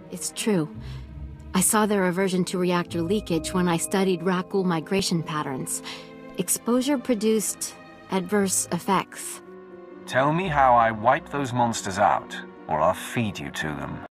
It's true. I saw their aversion to reactor leakage when I studied Rakghoul migration patterns. Exposure produced adverse effects. Tell me how I wipe those monsters out, or I'll feed you to them.